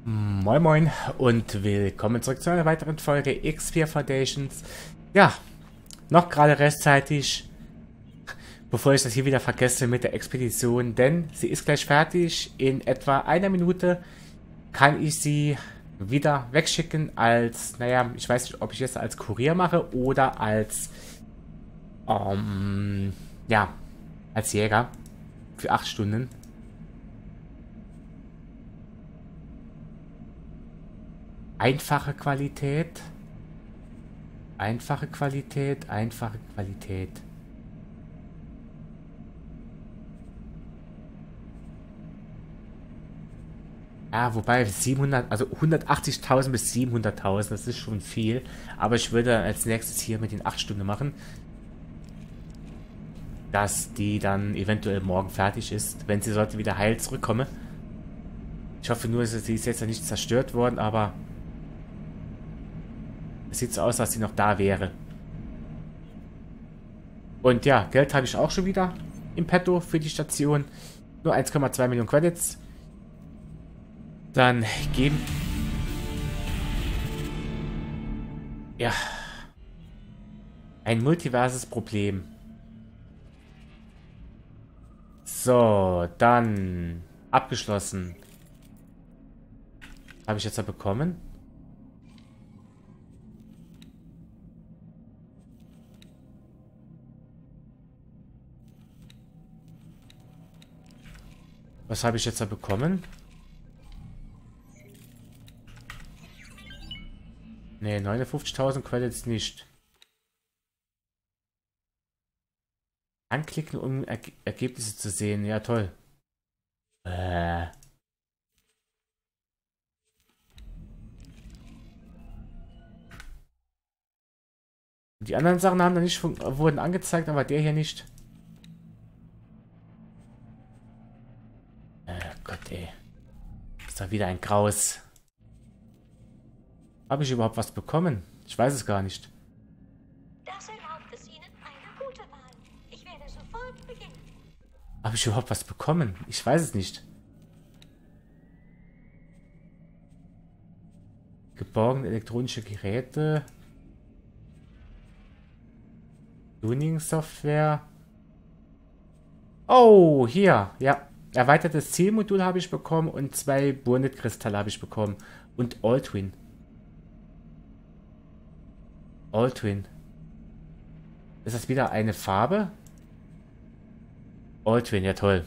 Moin Moin und willkommen zurück zu einer weiteren Folge X4 Foundations. Ja, noch gerade rechtzeitig, bevor ich das hier wieder vergesse mit der Expedition, denn sie ist gleich fertig. In etwa einer Minute kann ich sie wieder wegschicken als, naja, ich weiß nicht, ob ich es als Kurier mache oder als, ja, als Jäger für 8 Stunden. Einfache Qualität. Einfache Qualität. Einfache Qualität. Ja, wobei 700, also 180.000 bis 700.000, das ist schon viel. Aber ich würde als nächstes hier mit den 8 Stunden machen. Dass die dann eventuell morgen fertig ist, wenn sie sollte wieder heil zurückkommen. Ich hoffe nur, sie ist jetzt noch nicht zerstört worden, aber es sieht so aus, als sie noch da wäre. Und ja, Geld habe ich auch schon wieder im Petto für die Station. Nur 1,2 Millionen Credits. Dann geben... Ja. Ein multiverses Problem. So, dann... Abgeschlossen. Habe ich jetzt ja bekommen? Was habe ich jetzt da bekommen? Ne, 59.000 Credits nicht. Anklicken, um Ergebnisse zu sehen. Ja, toll. Die anderen Sachen haben da nicht wurden angezeigt, aber der hier nicht. Gott, ey. Ist da wieder ein Graus. Habe ich überhaupt was bekommen? Ich weiß es gar nicht. Das erlaubt es Ihnen eine gute Wahl. Ich werde sofort beginnen. Habe ich überhaupt was bekommen? Ich weiß es nicht. Geborgene elektronische Geräte. Tuning-Software. Oh, hier. Ja. Erweitertes Zielmodul habe ich bekommen und 2 Burnit-Kristalle habe ich bekommen. Und Altwin. Altwin. Ist das wieder eine Farbe? Altwin, ja toll.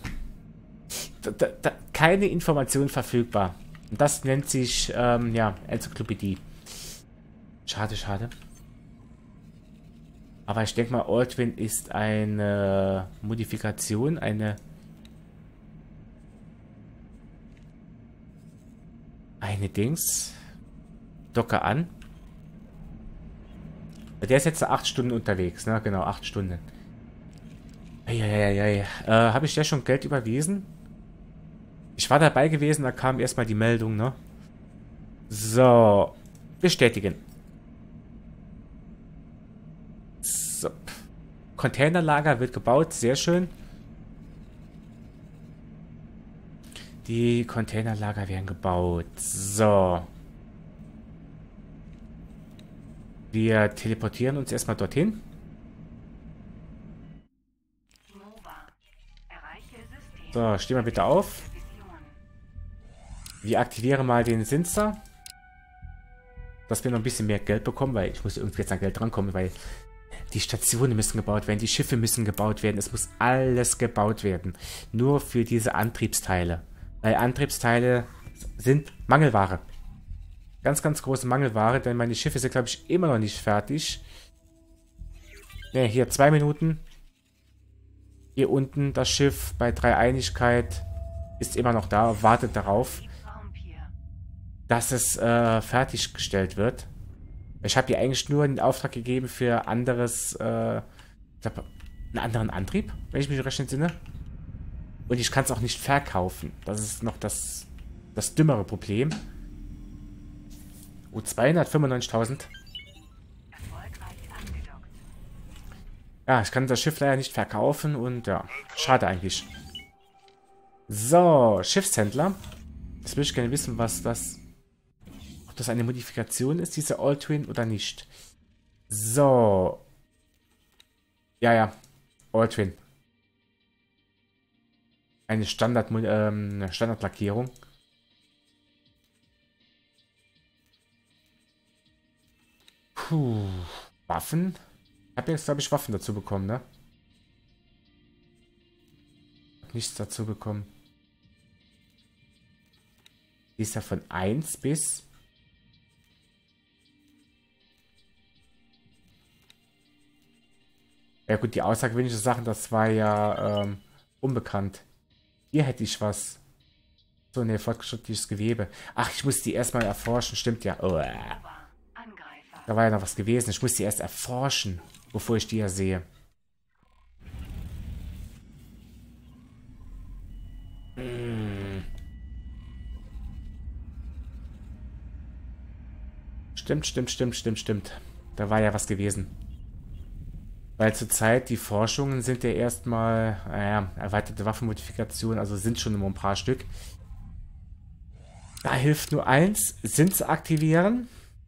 Keine Information verfügbar. Und das nennt sich, ja, Enzyklopädie. Schade, schade. Aber ich denke mal, Altwin ist eine Modifikation, eine Dings. Docke an. Der ist jetzt 8 Stunden unterwegs, ne? Genau, 8 Stunden. Habe ich ja schon Geld überwiesen? Ich war dabei gewesen, da kam erstmal die Meldung, ne? So. Bestätigen. So. Containerlager wird gebaut, sehr schön. Die Containerlager werden gebaut. So. Wir teleportieren uns erstmal dorthin. So, stehen wir bitte auf. Wir aktivieren mal den Sensor. Dass wir noch ein bisschen mehr Geld bekommen, weil ich muss irgendwie jetzt an Geld drankommen, weil die Stationen müssen gebaut werden, die Schiffe müssen gebaut werden. Es muss alles gebaut werden. Nur für diese Antriebsteile. Weil Antriebsteile sind Mangelware. Ganz, ganz große Mangelware, denn meine Schiffe sind, glaube ich, immer noch nicht fertig. Ne, hier 2 Minuten. Hier unten das Schiff bei 3 Einigkeit ist immer noch da, wartet darauf, dass es fertiggestellt wird. Ich habe hier eigentlich nur den Auftrag gegeben für anderes, einen anderen Antrieb, wenn ich mich recht entsinne. Und ich kann es auch nicht verkaufen. Das ist noch das dümmere Problem. Oh, 295.000. Ja, ich kann das Schiff leider nicht verkaufen und ja, schade eigentlich. So, Schiffshändler. Jetzt würde ich gerne wissen, was das das eine Modifikation ist, diese All-Twin, oder nicht. So. Ja. All-Twin. Eine Standardlackierung. Puh. Waffen? Ich habe jetzt, glaube ich, Waffen dazu bekommen, ne? Nichts dazu bekommen. Die ist ja von 1 bis... Ja gut, die außergewöhnlichen Sachen, das war ja unbekannt. Hier hätte ich was. So, ne, fortgeschrittliches Gewebe. Ach, ich muss die erstmal erforschen, stimmt ja. Oh, da war ja noch was gewesen. Ich muss die erst erforschen, bevor ich die ja sehe. Stimmt. Da war ja was gewesen. Weil zurzeit die Forschungen sind ja erstmal, naja, erweiterte Waffenmodifikationen, also sind schon immer ein paar Stück. Da hilft nur eins, Sinn zu aktivieren.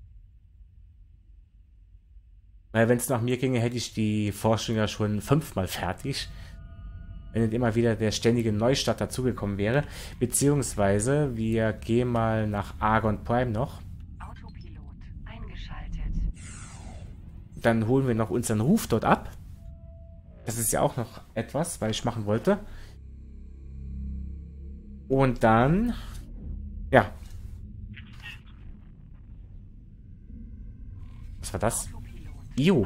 Weil wenn es nach mir ginge, hätte ich die Forschung ja schon 5-mal fertig. Wenn nicht immer wieder der ständige Neustart dazugekommen wäre. Beziehungsweise, wir gehen mal nach Argon Prime noch. Autopilot eingeschaltet. Dann holen wir noch unseren Ruf dort ab. Das ist ja auch noch etwas, was ich machen wollte. Und dann... Ja. Was war das? IO.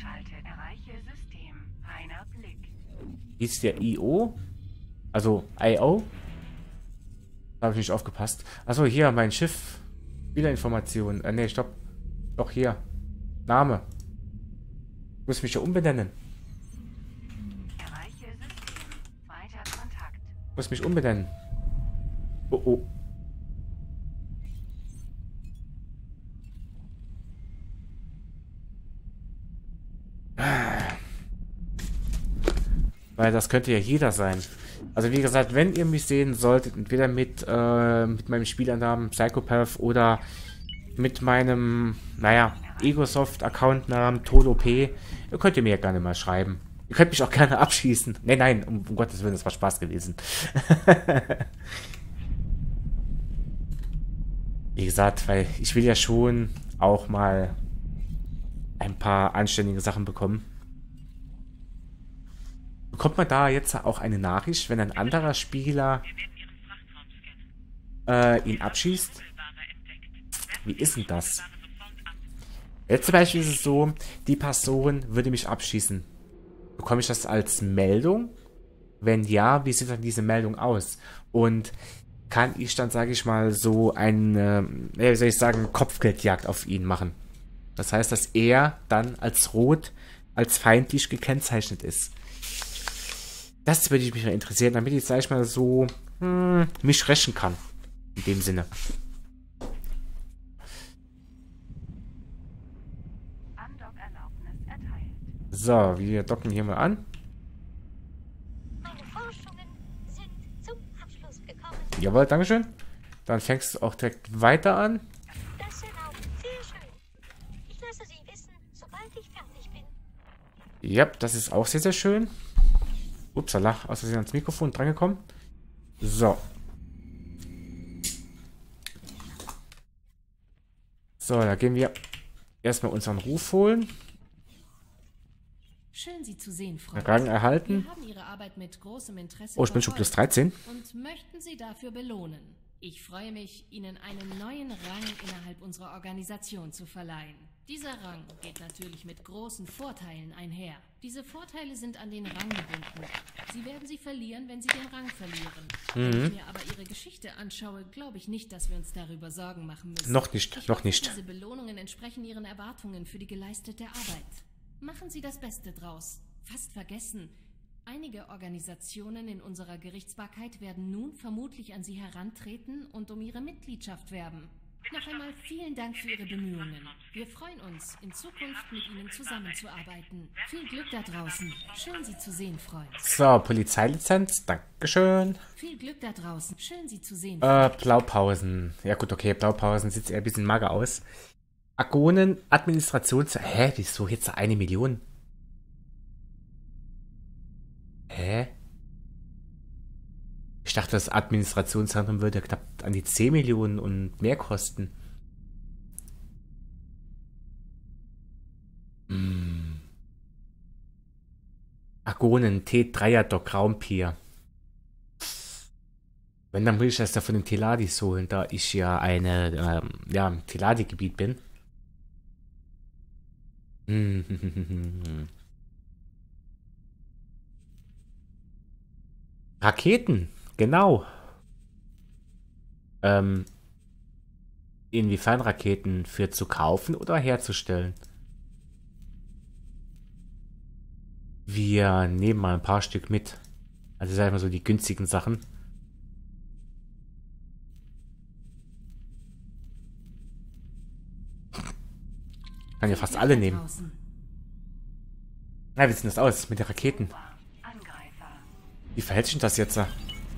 Ist der IO? Also IO? Da habe ich nicht aufgepasst. Achso, hier mein Schiff. Spielerinformationen. Ne, stopp. Doch hier. Name. Ich muss mich ja umbenennen. Ich muss mich umbenennen. Oh oh. Weil das könnte ja jeder sein. Also wie gesagt, wenn ihr mich sehen solltet, entweder mit meinem Spielernamen Psychopath oder mit meinem, naja, Egosoft-Accountnamen TodoP, könnt ihr mir ja gerne mal schreiben. Ihr könnt mich auch gerne abschießen. Nein, um Gottes Willen, das war Spaß gewesen. Wie gesagt, weil ich will ja schon auch mal ein paar anständige Sachen bekommen. Bekommt man da jetzt auch eine Nachricht, wenn ein anderer Spieler ihn abschießt? Wie ist denn das? Jetzt zum Beispiel ist es so, die Person würde mich abschießen. Bekomme ich das als Meldung? Wenn ja, wie sieht dann diese Meldung aus? Und kann ich dann, sage ich mal, so eine, wie soll ich sagen, Kopfgeldjagd auf ihn machen? Das heißt, dass er dann als rot, als feindlich gekennzeichnet ist. Das würde mich mal interessieren, damit ich, sag ich mal, so mich rächen kann. In dem Sinne. So, wir docken hier mal an. Meine Forschungen sind zum Abschluss gekommen. Jawohl, dankeschön. Dann fängst du auch direkt weiter an. Das erlaubt sehr schön. Ich lasse Sie wissen, sobald ich fertig bin. Ja, das ist auch sehr, sehr schön. Upsala, aus Versehen ans Mikrofon drangekommen. So. So, da gehen wir erstmal unseren Ruf holen. Schön, Sie zu sehen, Frau. Rang erhalten. Wir haben Ihre Arbeit mit großem Interesse Oh, ich bin schon plus 13. und möchten Sie dafür belohnen. Ich freue mich, Ihnen einen neuen Rang innerhalb unserer Organisation zu verleihen. Dieser Rang geht natürlich mit großen Vorteilen einher. Diese Vorteile sind an den Rang gebunden. Sie werden sie verlieren, wenn Sie den Rang verlieren. Wenn ich mir aber Ihre Geschichte anschaue, glaube ich nicht, dass wir uns darüber Sorgen machen müssen. Noch nicht, Ich noch hoffe, nicht. Diese Belohnungen entsprechen Ihren Erwartungen für die geleistete Arbeit. Machen Sie das Beste draus. Fast vergessen. Einige Organisationen in unserer Gerichtsbarkeit werden nun vermutlich an Sie herantreten und um Ihre Mitgliedschaft werben. Noch einmal vielen Dank für Ihre Bemühungen. Wir freuen uns, in Zukunft mit Ihnen zusammenzuarbeiten. Viel Glück da draußen. Schön, Sie zu sehen, Freund. So, Polizeilizenz. Dankeschön. Viel Glück da draußen. Schön, Sie zu sehen. Blaupausen. Ja gut, okay, Blaupausen sieht eher ein bisschen mager aus. Agonen, Administrations... Hä, wieso jetzt 1 Million? Hä? Ich dachte, das Administrationszentrum würde knapp an die 10 Millionen und mehr kosten. Agonen, T3er-Dock, Raumpier. Wenn, dann will ich das ja von den Teladis holen, da ich ja im Teladi-Gebiet bin. Raketen, genau. Inwiefern Raketen für zu kaufen oder herzustellen? Wir nehmen mal ein paar Stück mit. Also sagen wir so die günstigen Sachen. Kann ja fast alle nehmen. Na, wie sieht das aus mit den Raketen? Wie verhält sich das jetzt?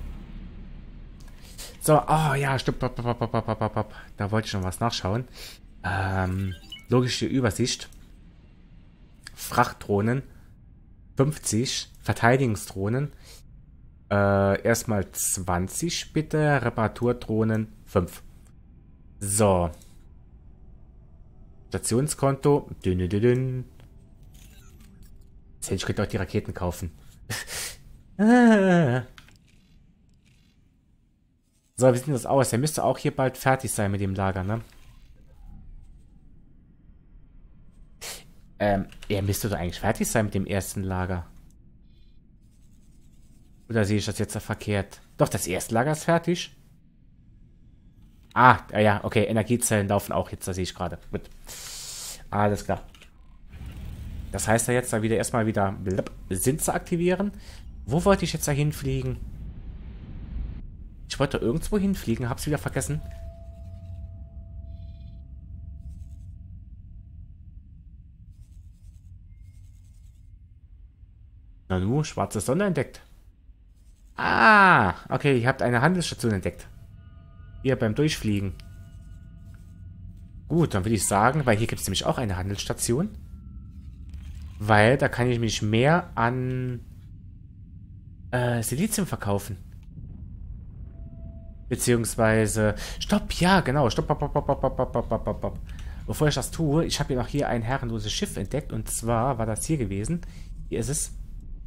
So, oh ja, stopp. Da wollte ich noch was nachschauen. Logische Übersicht. Frachtdrohnen 50, Verteidigungsdrohnen erstmal 20 bitte, Reparaturdrohnen 5. So. Stationskonto. Dünn. Ich könnte auch die Raketen kaufen. So, wie sieht das aus? Er müsste auch hier bald fertig sein mit dem Lager, ne? Er müsste doch eigentlich fertig sein mit dem ersten Lager. Oder sehe ich das jetzt verkehrt? Doch, das erste Lager ist fertig. Ah, ja, okay. Energiezellen laufen auch jetzt, das sehe ich gerade. Gut. Alles klar. Das heißt ja jetzt da wieder erstmal wieder Sintze aktivieren. Wo wollte ich jetzt da hinfliegen? Ich wollte irgendwo hinfliegen, hab's wieder vergessen. Nanu, schwarze Sonne entdeckt. Ah, okay, ihr habt eine Handelsstation entdeckt. Hier beim Durchfliegen. Gut, dann würde ich sagen, weil hier gibt es nämlich auch eine Handelsstation. Weil da kann ich mich mehr an Silizium verkaufen. Beziehungsweise... Stopp, ja, genau. Stopp. Bevor ich das tue, ich habe hier noch hier ein herrenloses Schiff entdeckt. Und zwar war das hier gewesen. Hier ist es.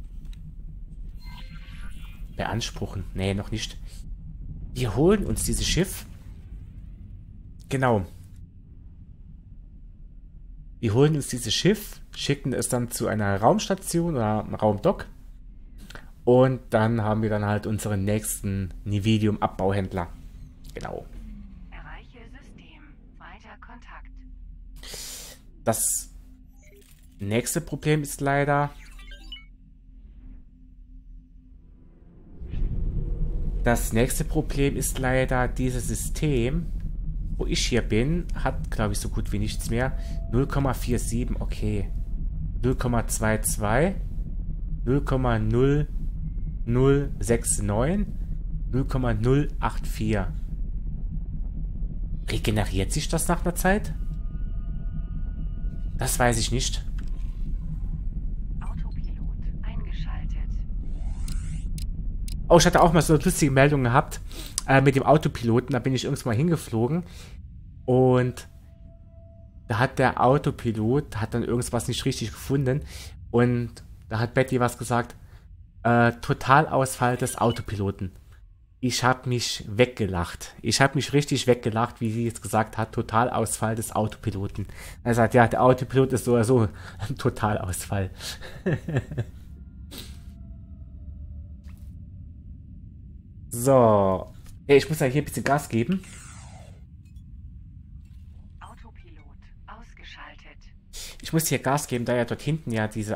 Beanspruchen. Nee, noch nicht. Wir holen uns dieses Schiff. Genau. Wir holen uns dieses Schiff, schicken es dann zu einer Raumstation oder Raumdock. Und dann haben wir dann halt unseren nächsten Nividium-Abbauhändler. Genau. Erreiche System. Weiter Kontakt. Das nächste Problem ist leider... dieses System, wo ich hier bin, hat, glaube ich, so gut wie nichts mehr. 0,47, okay. 0,22, 0,0069, 0,084. Regeneriert sich das nach einer Zeit? Das weiß ich nicht. Autopilot eingeschaltet. Oh, ich hatte auch mal so eine lustige Meldung gehabt mit dem Autopiloten. Da bin ich irgendwann mal hingeflogen und da hat der Autopilot dann irgendwas nicht richtig gefunden und da hat Betty was gesagt. Totalausfall des Autopiloten. Ich habe mich weggelacht. Ich habe mich richtig weggelacht, wie sie jetzt gesagt hat. Totalausfall des Autopiloten. Er sagt, ja, der Autopilot ist so oder so ein Totalausfall. So. Ich muss ja hier ein bisschen Gas geben. Autopilot ausgeschaltet. Ich muss hier Gas geben, da ja dort hinten ja diese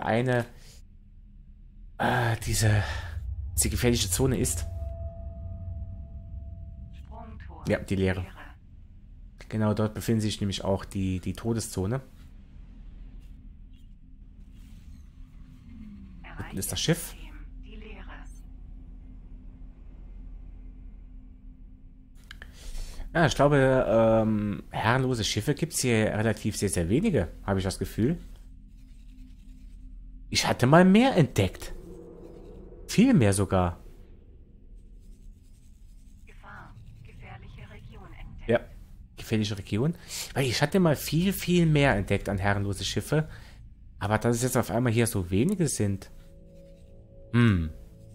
diese gefährliche Zone ist. Sprungtor. Ja, die leere. Genau, dort befindet sich nämlich auch die Todeszone. Unten ist das Schiff. Die Leere. Ja, ich glaube, herrenlose Schiffe gibt es hier relativ sehr, sehr wenige, habe ich das Gefühl. Ich hatte mal mehr entdeckt. Viel mehr sogar. Gefahr. Gefährliche Region entdeckt. Ja, gefährliche Region. Weil ich hatte mal viel, viel mehr entdeckt an herrenlose Schiffe. Aber dass es jetzt auf einmal hier so wenige sind. Hm.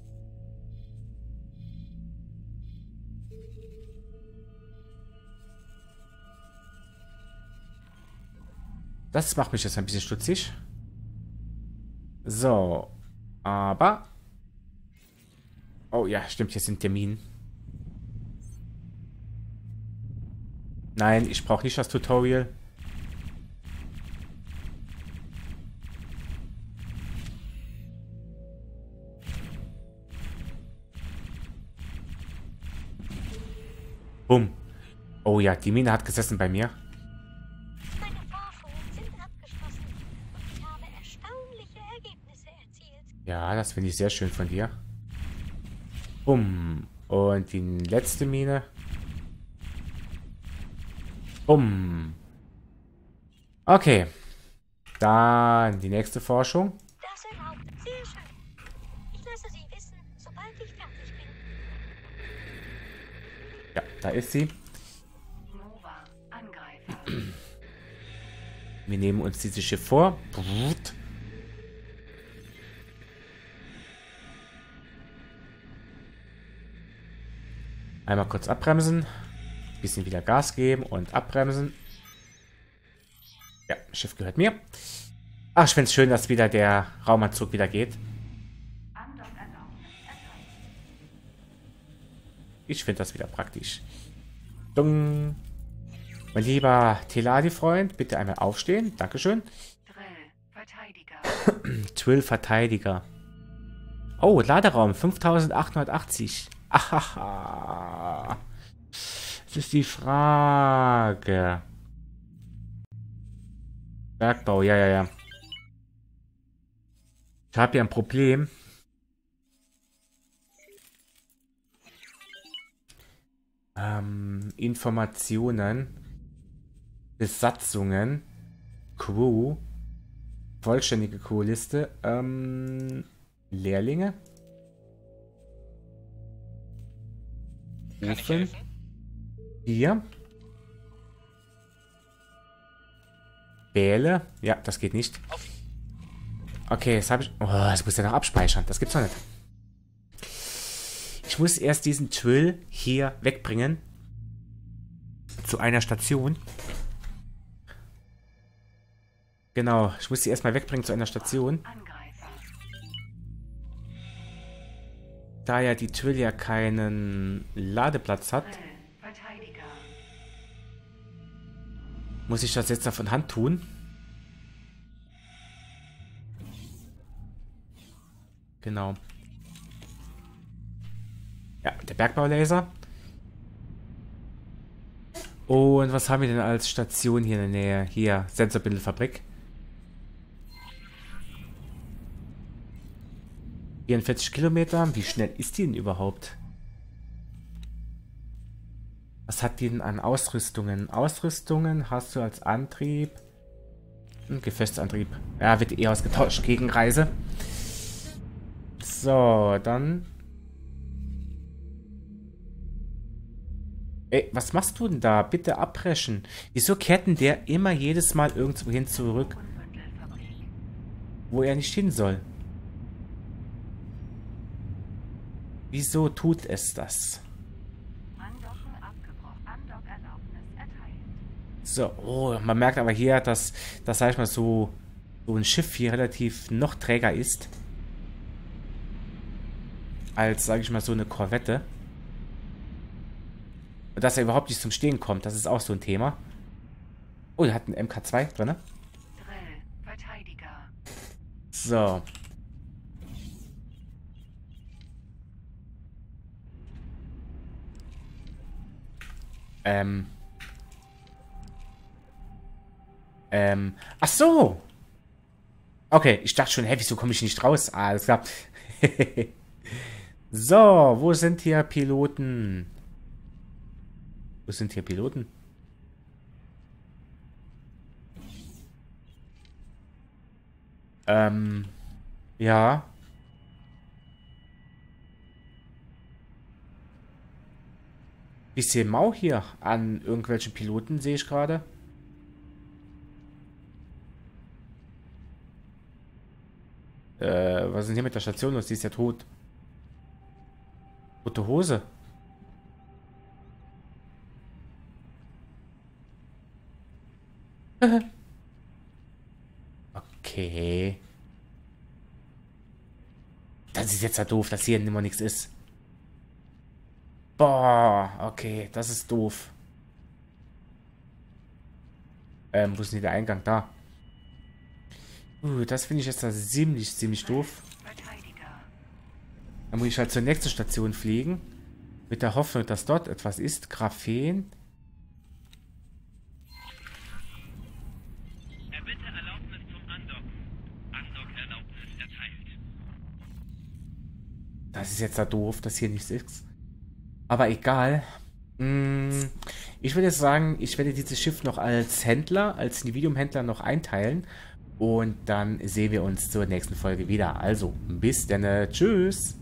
Das macht mich jetzt ein bisschen stutzig. So. Aber. Oh ja, stimmt, hier sind Termine. Nein, ich brauche nicht das Tutorial. Bumm. Oh ja, die Mine hat gesessen bei mir. Meine Forschungen sind abgeschlossen und ich habe erstaunliche Ergebnisse erzielt. Ja, das finde ich sehr schön von dir. Bumm. Und die letzte Mine. Bumm. Okay. Dann die nächste Forschung. Das erlaubt. Sehr schön. Ich lasse Sie wissen, sobald ich fertig bin. Ja, da ist sie. Nova. Angreifer. Wir nehmen uns dieses Schiff vor. Brrrt. Einmal kurz abbremsen. Bisschen wieder Gas geben und abbremsen. Ja, das Schiff gehört mir. Ach, ich finde es schön, dass wieder der Raumanzug wieder geht. Andockerlaubnis erteilt. Ich finde das wieder praktisch. Dung. Mein lieber Teladi-Freund, bitte einmal aufstehen. Dankeschön. Drill. Verteidiger. Twill Verteidiger. Oh, Laderaum 5880. Ahaha. Das ist die Frage. Bergbau, ja, ja, ja. Ich habe hier ein Problem. Informationen. Besatzungen. Crew. Vollständige Crewliste. Lehrlinge. Rufen. Hier. Wähle. Ja, das geht nicht. Okay, jetzt habe ich... Oh, das muss ja noch abspeichern. Das gibt's doch nicht. Ich muss erst diesen Twill hier wegbringen. Zu einer Station. Genau, ich muss sie erstmal wegbringen zu einer Station. Angreifer. Da ja die Twill ja keinen Ladeplatz hat, Drill. Verteidiger. muss ich das jetzt da von Hand tun. Genau. Ja, der Bergbaulaser. Und was haben wir denn als Station hier in der Nähe? Hier, Sensorbindelfabrik. 44 Kilometer. Wie schnell ist die denn überhaupt? Was hat die denn an Ausrüstungen? Ausrüstungen hast du als Antrieb. Gefechtsantrieb. Ja, wird eher ausgetauscht gegen Reise. So, dann. Ey, was machst du denn da? Bitte abbrechen. Wieso kehrt denn der immer jedes Mal irgendwo hin zurück, Unbündelfabrik. wo er nicht hin soll? Wieso tut es das? Andocken abgebrochen. Andockerlaubnis erteilt. So, oh, man merkt aber hier, dass sag ich mal, so ein Schiff hier relativ noch träger ist. Als, sage ich mal, so eine Korvette. Und dass er überhaupt nicht zum Stehen kommt, das ist auch so ein Thema. Oh, der hat einen MK2 drin, ne? Drill. Verteidiger. So. Ach so! Okay, ich dachte schon, hä, wieso komme ich nicht raus? Ah, alles klar. So, wo sind hier Piloten? Wo sind hier Piloten? Ja. Bisschen mau hier an irgendwelche Piloten, sehe ich gerade. Was ist denn hier mit der Station los? Die ist ja tot. Rote Hose. Okay. Das ist jetzt ja doof, dass hier immer nichts ist. Boah, okay, das ist doof. Wo ist denn der Eingang? Da. Das finde ich jetzt da ziemlich doof. Dann muss ich halt zur nächsten Station fliegen. Mit der Hoffnung, dass dort etwas ist. Graphen. Erbitte Erlaubnis zum Andocken. Andockerlaubnis erteilt. Das ist jetzt da doof, dass hier nichts ist. Aber egal. Ich würde sagen, ich werde dieses Schiff noch als Händler, als Individuum-Händler noch einteilen. Und dann sehen wir uns zur nächsten Folge wieder. Also, bis dann. Tschüss.